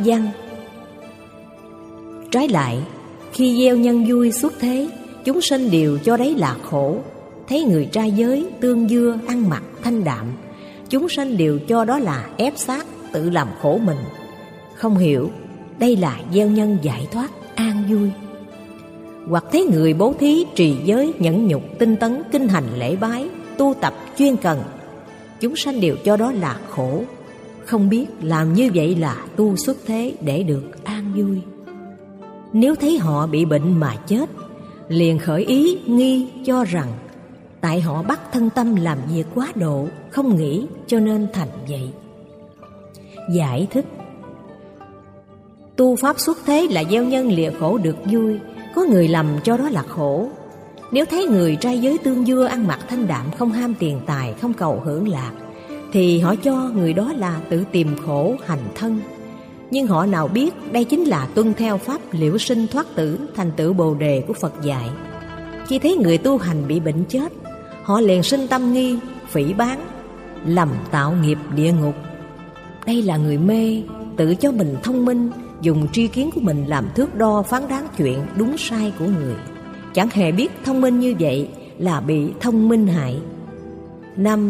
văn. Trái lại, khi gieo nhân vui xuất thế, chúng sinh đều cho đấy là khổ. Thấy người trai giới tương dưa ăn mặc thanh đạm, chúng sinh đều cho đó là ép xác tự làm khổ mình. Không hiểu đây là gieo nhân giải thoát an vui. Hoặc thấy người bố thí trì giới nhẫn nhục tinh tấn kinh hành lễ bái tu tập chuyên cần, chúng sanh đều cho đó là khổ. Không biết làm như vậy là tu xuất thế để được an vui. Nếu thấy họ bị bệnh mà chết, liền khởi ý nghi cho rằng tại họ bắt thân tâm làm việc quá độ, không nghĩ cho nên thành vậy. Giải thích: tu pháp xuất thế là gieo nhân lìa khổ được vui. Có người lầm cho đó là khổ. Nếu thấy người trai giới tương dưa ăn mặc thanh đạm, không ham tiền tài, không cầu hưởng lạc, thì họ cho người đó là tự tìm khổ hành thân. Nhưng họ nào biết đây chính là tuân theo pháp liễu sinh thoát tử, thành tựu Bồ đề của Phật dạy. Khi thấy người tu hành bị bệnh chết, họ liền sinh tâm nghi, phỉ báng, lầm tạo nghiệp địa ngục. Đây là người mê, tự cho mình thông minh, dùng tri kiến của mình làm thước đo phán đoán chuyện đúng sai của người. Chẳng hề biết thông minh như vậy là bị thông minh hại. Năm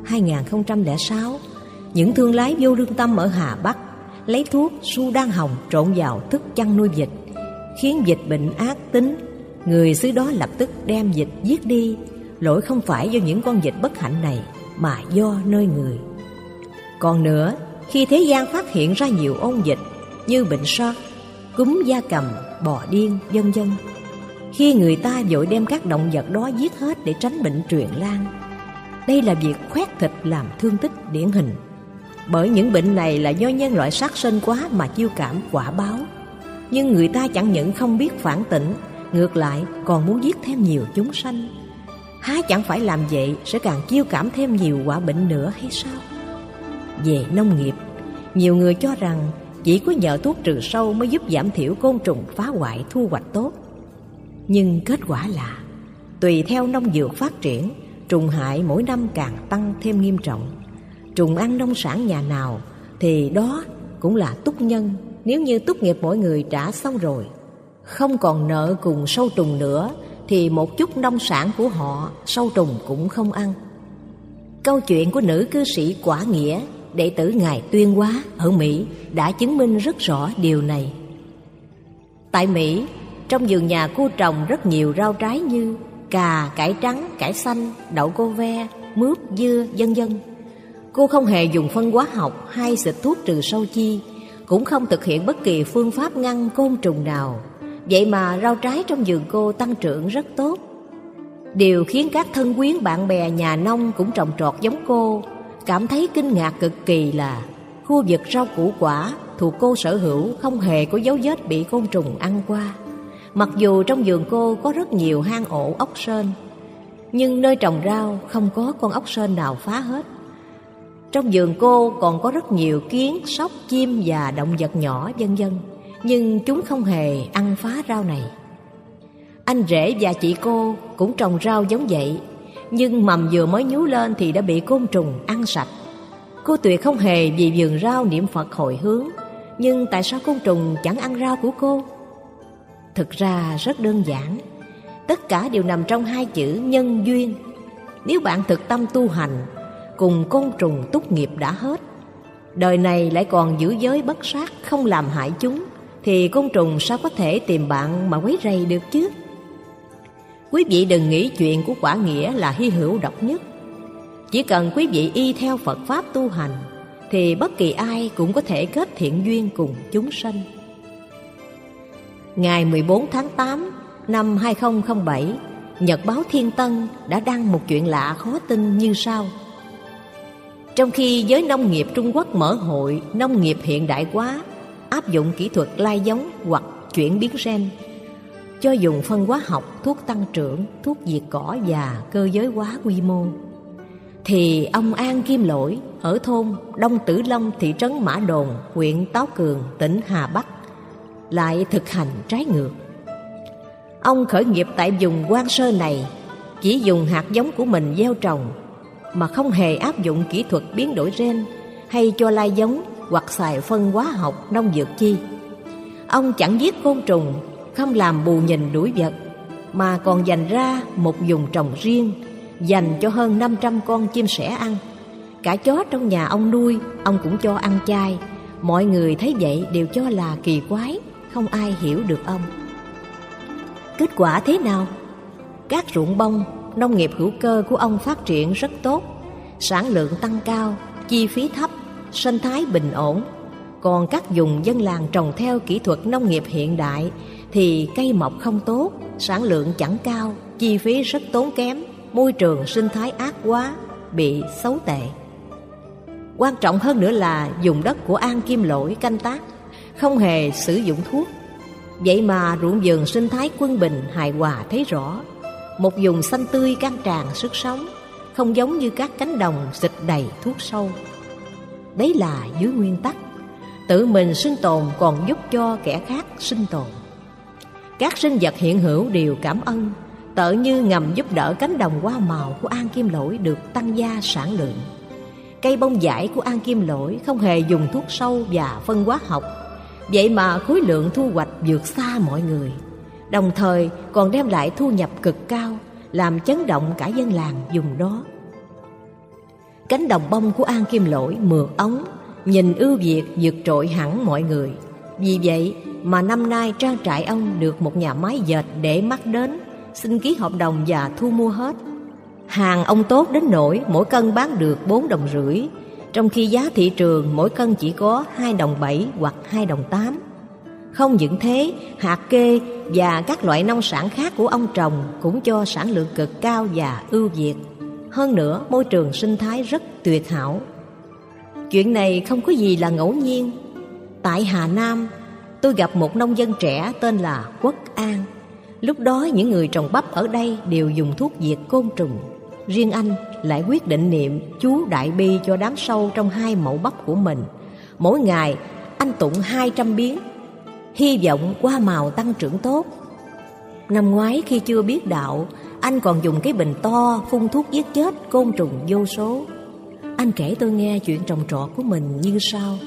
2006, những thương lái vô lương tâm ở Hà Bắc lấy thuốc su đan hồng trộn vào thức chăn nuôi vịt, khiến vịt bệnh ác tính. Người xứ đó lập tức đem vịt giết đi. Lỗi không phải do những con vịt bất hạnh này, mà do nơi người. Còn nữa, khi thế gian phát hiện ra nhiều ôn dịch như bệnh sốt, cúm gia cầm, bò điên, vân vân, khi người ta vội đem các động vật đó giết hết để tránh bệnh truyền lan, đây là việc khoét thịt làm thương tích điển hình. Bởi những bệnh này là do nhân loại sát sinh quá mà chiêu cảm quả báo. Nhưng người ta chẳng những không biết phản tỉnh, ngược lại còn muốn giết thêm nhiều chúng sanh. Há chẳng phải làm vậy sẽ càng chiêu cảm thêm nhiều quả bệnh nữa hay sao? Về nông nghiệp, nhiều người cho rằng chỉ có nhờ thuốc trừ sâu mới giúp giảm thiểu côn trùng phá hoại thu hoạch tốt. Nhưng kết quả là tùy theo nông dược phát triển, trùng hại mỗi năm càng tăng thêm nghiêm trọng. Trùng ăn nông sản nhà nào thì đó cũng là túc nhân. Nếu như túc nghiệp mỗi người trả xong rồi, không còn nợ cùng sâu trùng nữa, thì một chút nông sản của họ sâu trùng cũng không ăn. Câu chuyện của nữ cư sĩ Quả Nghĩa, đệ tử Ngài Tuyên Hóa ở Mỹ, đã chứng minh rất rõ điều này. Tại Mỹ, trong vườn nhà cô trồng rất nhiều rau trái như cà, cải trắng, cải xanh, đậu cô ve, mướp, dưa, vân vân. Cô không hề dùng phân hóa học hay xịt thuốc trừ sâu chi, cũng không thực hiện bất kỳ phương pháp ngăn côn trùng nào. Vậy mà rau trái trong vườn cô tăng trưởng rất tốt. Điều khiến các thân quyến bạn bè nhà nông cũng trồng trọt giống cô cảm thấy kinh ngạc cực kỳ là khu vực rau củ quả thuộc cô sở hữu không hề có dấu vết bị côn trùng ăn qua. Mặc dù trong vườn cô có rất nhiều hang ổ ốc sên, nhưng nơi trồng rau không có con ốc sên nào phá hết. Trong vườn cô còn có rất nhiều kiến, sóc, chim và động vật nhỏ vân vân, nhưng chúng không hề ăn phá rau này. Anh rể và chị cô cũng trồng rau giống vậy, nhưng mầm vừa mới nhú lên thì đã bị côn trùng ăn sạch. Cô tuyệt không hề vì vườn rau niệm Phật hồi hướng, nhưng tại sao côn trùng chẳng ăn rau của cô? Thực ra rất đơn giản, tất cả đều nằm trong hai chữ nhân duyên. Nếu bạn thực tâm tu hành, cùng côn trùng túc nghiệp đã hết, đời này lại còn giữ giới bất sát, không làm hại chúng, thì côn trùng sao có thể tìm bạn mà quấy rầy được chứ? Quý vị đừng nghĩ chuyện của Quả Nghĩa là hy hữu độc nhất. Chỉ cần quý vị y theo Phật Pháp tu hành, thì bất kỳ ai cũng có thể kết thiện duyên cùng chúng sanh. Ngày 14 tháng 8 năm 2007, Nhật báo Thiên Tân đã đăng một chuyện lạ khó tin như sau. Trong khi giới nông nghiệp Trung Quốc mở hội nông nghiệp hiện đại hóa, áp dụng kỹ thuật lai giống hoặc chuyển biến gen, cho dùng phân hóa học, thuốc tăng trưởng, thuốc diệt cỏ và cơ giới hóa quy mô, thì ông An Kim Lỗi ở thôn Đông Tử Long, thị trấn Mã Đồn, huyện Táo Cường, tỉnh Hà Bắc lại thực hành trái ngược. Ông khởi nghiệp tại vùng Quan Sơ này, chỉ dùng hạt giống của mình gieo trồng mà không hề áp dụng kỹ thuật biến đổi gen hay cho lai giống hoặc xài phân hóa học, nông dược chi. Ông chẳng giết côn trùng, không làm bù nhìn đuổi vật, mà còn dành ra một vùng trồng riêng dành cho hơn 500 con chim sẻ ăn. Cả chó trong nhà ông nuôi, ông cũng cho ăn chay. Mọi người thấy vậy đều cho là kỳ quái, không ai hiểu được ông. Kết quả thế nào? Các ruộng bông, nông nghiệp hữu cơ của ông phát triển rất tốt, sản lượng tăng cao, chi phí thấp, sinh thái bình ổn. Còn các vùng dân làng trồng theo kỹ thuật nông nghiệp hiện đại thì cây mọc không tốt, sản lượng chẳng cao, chi phí rất tốn kém, môi trường sinh thái ác quá, bị xấu tệ. Quan trọng hơn nữa là vùng đất của An Kim Lỗi canh tác, không hề sử dụng thuốc. Vậy mà ruộng vườn sinh thái quân bình hài hòa thấy rõ, một vùng xanh tươi căng tràn sức sống, không giống như các cánh đồng xịt đầy thuốc sâu. Đấy là dưới nguyên tắc tự mình sinh tồn còn giúp cho kẻ khác sinh tồn. Các sinh vật hiện hữu đều cảm ơn, tợ như ngầm giúp đỡ cánh đồng hoa màu của An Kim Lỗi được tăng gia sản lượng. Cây bông vải của An Kim Lỗi không hề dùng thuốc sâu và phân hóa học, vậy mà khối lượng thu hoạch vượt xa mọi người, đồng thời còn đem lại thu nhập cực cao, làm chấn động cả dân làng vùng đó. Cánh đồng bông của An Kim Lỗi mượt ống, nhìn ưu việt vượt trội hẳn mọi người. Vì vậy mà năm nay trang trại ông được một nhà máy dệt để mắt đến, xin ký hợp đồng và thu mua hết. Hàng ông tốt đến nỗi mỗi cân bán được 4,5 đồng, trong khi giá thị trường mỗi cân chỉ có 2,7 đồng hoặc 2,8 đồng. Không những thế, hạt kê và các loại nông sản khác của ông trồng cũng cho sản lượng cực cao và ưu việt. Hơn nữa, môi trường sinh thái rất tuyệt hảo. Chuyện này không có gì là ngẫu nhiên. Tại Hà Nam, tôi gặp một nông dân trẻ tên là Quốc An. Lúc đó những người trồng bắp ở đây đều dùng thuốc diệt côn trùng. Riêng anh lại quyết định niệm chú Đại Bi cho đám sâu trong 2 mẫu bắp của mình. Mỗi ngày anh tụng 200 biến, hy vọng hoa màu tăng trưởng tốt. Năm ngoái khi chưa biết đạo, anh còn dùng cái bình to phun thuốc giết chết côn trùng vô số. Anh kể tôi nghe chuyện trồng trọt của mình như sau: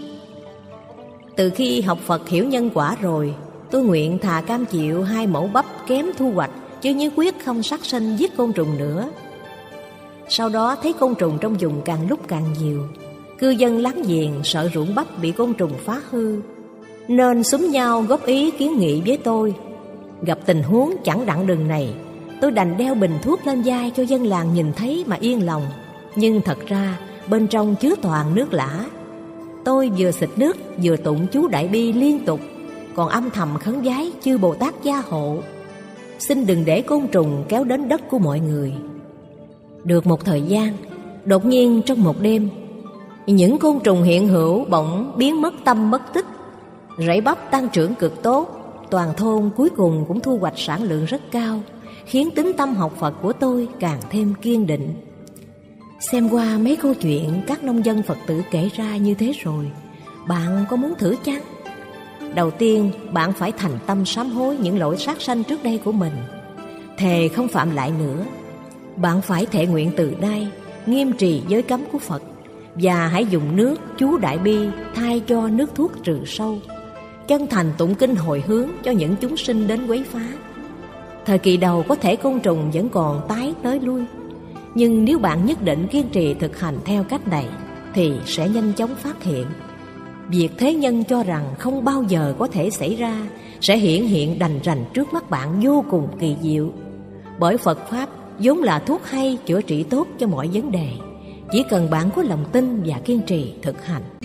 từ khi học Phật hiểu nhân quả rồi, tôi nguyện thà cam chịu 2 mẫu bắp kém thu hoạch, chứ nhất quyết không sát sinh giết côn trùng nữa. Sau đó thấy côn trùng trong vùng càng lúc càng nhiều, cư dân láng giềng sợ ruộng bắp bị côn trùng phá hư, nên xúm nhau góp ý kiến nghị với tôi. Gặp tình huống chẳng đặng đường này, tôi đành đeo bình thuốc lên vai cho dân làng nhìn thấy mà yên lòng. Nhưng thật ra bên trong chứa toàn nước lã. Tôi vừa xịt nước vừa tụng chú Đại Bi liên tục, còn âm thầm khấn vái chư Bồ Tát gia hộ, xin đừng để côn trùng kéo đến đất của mọi người. Được một thời gian, đột nhiên trong một đêm, những côn trùng hiện hữu bỗng biến mất tâm mất tích. Rẫy bắp tăng trưởng cực tốt, toàn thôn cuối cùng cũng thu hoạch sản lượng rất cao, khiến tính tâm học Phật của tôi càng thêm kiên định. Xem qua mấy câu chuyện các nông dân Phật tử kể ra như thế rồi, bạn có muốn thử chăng? Đầu tiên, bạn phải thành tâm sám hối những lỗi sát sanh trước đây của mình, thề không phạm lại nữa. Bạn phải thệ nguyện từ nay nghiêm trì giới cấm của Phật, và hãy dùng nước chú Đại Bi thay cho nước thuốc trừ sâu, chân thành tụng kinh hồi hướng cho những chúng sinh đến quấy phá. Thời kỳ đầu có thể côn trùng vẫn còn tái tới lui, nhưng nếu bạn nhất định kiên trì thực hành theo cách này thì sẽ nhanh chóng phát hiện việc thế nhân cho rằng không bao giờ có thể xảy ra sẽ hiển hiện đành rành trước mắt bạn vô cùng kỳ diệu. Bởi Phật Pháp vốn là thuốc hay chữa trị tốt cho mọi vấn đề, chỉ cần bạn có lòng tin và kiên trì thực hành.